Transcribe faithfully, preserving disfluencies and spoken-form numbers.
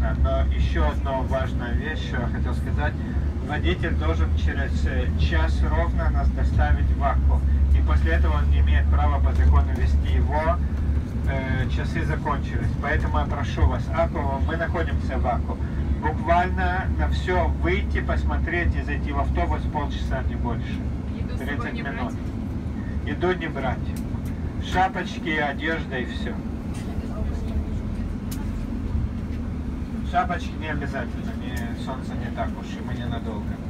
правильно, но еще одна важная вещь, что я хотел сказать. Водитель должен через час ровно нас доставить в Акку. И после этого он не имеет права по закону вести его. Э, часы закончились. Поэтому я прошу вас, Акку, мы находимся в Акку. Буквально на все выйти, посмотреть и зайти в автобус полчаса, не больше. тридцать минут. Еду не брать. Шапочки, одежда и все. Шапочки не обязательно, не, солнце не так уж, и мы ненадолго.